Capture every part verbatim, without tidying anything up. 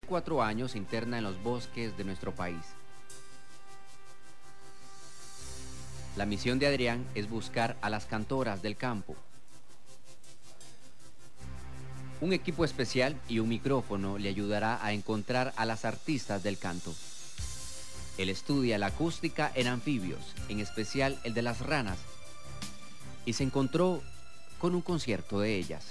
cuatro años se interna en los bosques de nuestro país. La misión de Adrián es buscar a las cantoras del campo. Un equipo especial y un micrófono le ayudará a encontrar a las artistas del canto. Él estudia la acústica en anfibios, en especial el de las ranas, y se encontró con un concierto de ellas.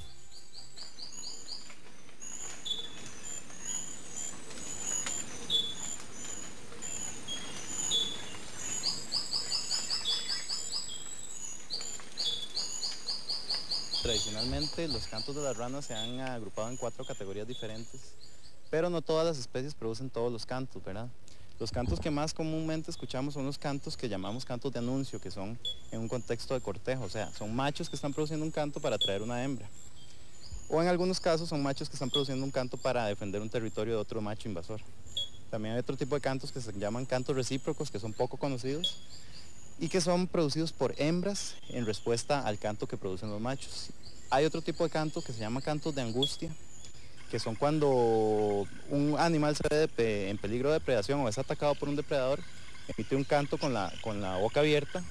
Tradicionalmente los cantos de las ranas se han agrupado en cuatro categorías diferentes, pero no todas las especies producen todos los cantos, ¿verdad? Los cantos que más comúnmente escuchamos son los cantos que llamamos cantos de anuncio, que son en un contexto de cortejo, o sea, son machos que están produciendo un canto para atraer una hembra. O en algunos casos son machos que están produciendo un canto para defender un territorio de otro macho invasor. También hay otro tipo de cantos que se llaman cantos recíprocos, que son poco conocidos y que son producidos por hembras en respuesta al canto que producen los machos. Hay otro tipo de canto que se llama cantos de angustia, que son cuando un animal se ve de, en peligro de depredación o es atacado por un depredador, emite un canto con la, con la boca abierta.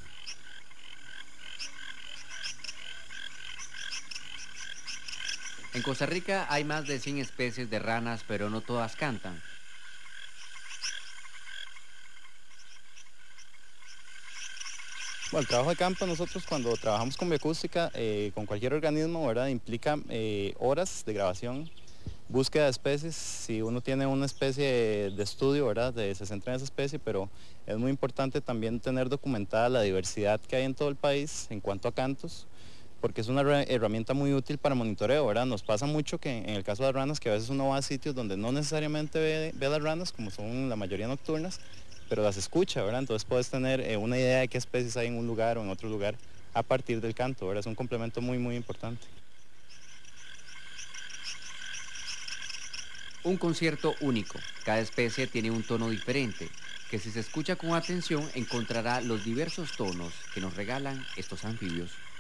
En Costa Rica hay más de cien especies de ranas, pero no todas cantan. Bueno, el trabajo de campo nosotros cuando trabajamos con bioacústica, eh, con cualquier organismo, ¿verdad? Implica eh, horas de grabación, búsqueda de especies. Si uno tiene una especie de estudio, ¿verdad? De, se centra en esa especie, pero es muy importante también tener documentada la diversidad que hay en todo el país en cuanto a cantos, porque es una herramienta muy útil para monitoreo, ¿verdad? Nos pasa mucho que en el caso de las ranas, que a veces uno va a sitios donde no necesariamente ve, ve a las ranas, como son la mayoría nocturnas, pero las escucha, ¿verdad? Entonces puedes tener eh, una idea de qué especies hay en un lugar o en otro lugar a partir del canto, ¿verdad? Es un complemento muy, muy importante. Un concierto único. Cada especie tiene un tono diferente, que si se escucha con atención encontrará los diversos tonos que nos regalan estos anfibios.